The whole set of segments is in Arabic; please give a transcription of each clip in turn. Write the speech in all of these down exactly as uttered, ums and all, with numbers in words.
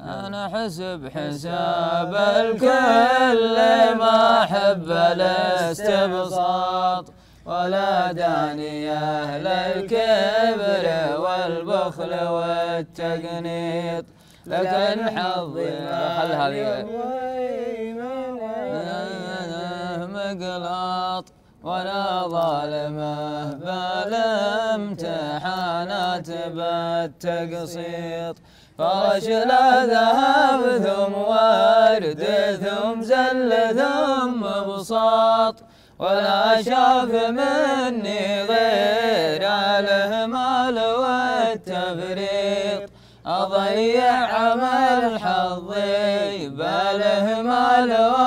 أنا حسب حساب الكل ما أحب الاستبساط ولا داني أهل الكبر والبخل والتقنيط لكن حظي خل هذه مقلاط ولا ظالمه بالامتحانات بالتقسيط فرش له ذهب ثم ورد ثم زل ثم بساط ولا شاف مني غير الإهمال والتفريط أضيع عمل حظي بالإهمال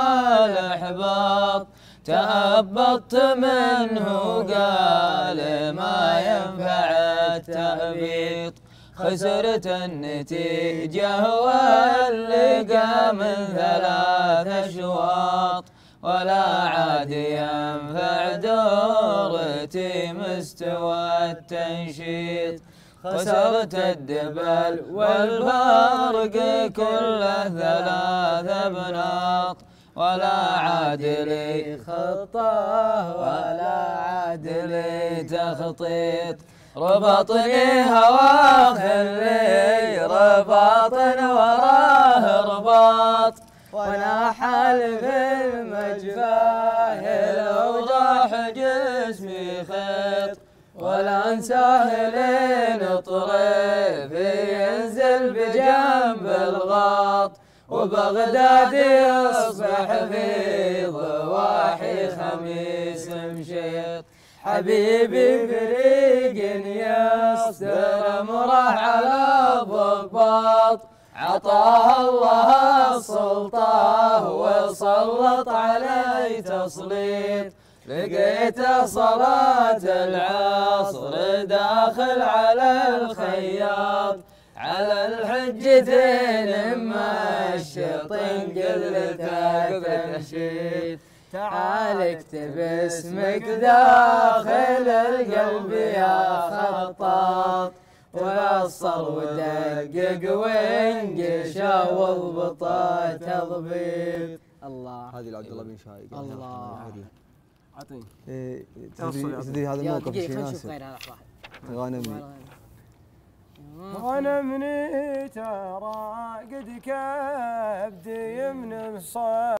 والإحباط تهبطت منه قال ما ينفع التهبيط خسرت النتيجة واللقى من ثلاث أشواط ولا عاد ينفع دورتي مستوى التنشيط خسرت الدبل والفرق كله ثلاث بناط ولا عاد لي خطة ولا عاد لي تخطيط ربطني هوا خلي رباط وراه رباط وانا حال في المجفاه لو راح جسمي خيط ولا انساه لين طريف ينزل بجنب الغاط وبغداد يصبح في ضواحي خميس مشيط حبيبي فريق يصدر امره على ضباط عطاه الله السلطة وسلط علي تسليط لقيته صلاة العصر داخل على الخياط على الحجتين مشطين قلته تنشيط تعال اكتب اسمك داخل القلب يا خطاط وصل ودقق وانقشا واضبطه تضبيط. الله هذه لعبد الله بن شايق. الله اعطيني. ايه تدري هذا الموقف ايش يناسب؟ غانمني غنمني ترى قد كبدي من الصاد